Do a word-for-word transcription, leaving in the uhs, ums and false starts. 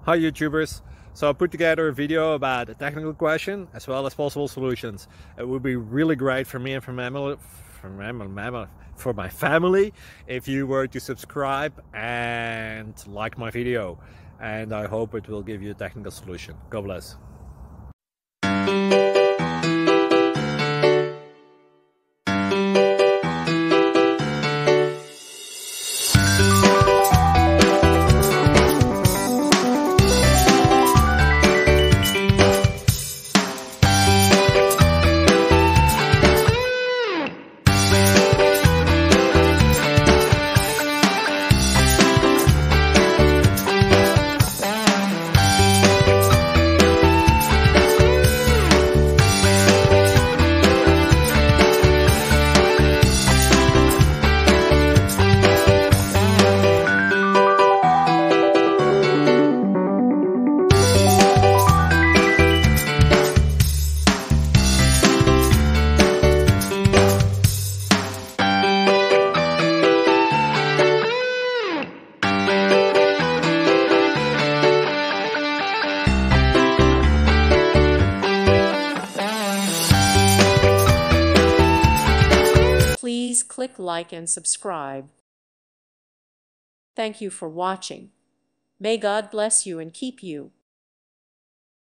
Hi YouTubers! So I put together a video about a technical question as well as possible solutions. It would be really great for me and for my, for my, for my family if you were to subscribe and like my video. And I hope it will give you a technical solution. God bless. Please click like and subscribe. Thank you for watching. May God bless you and keep you.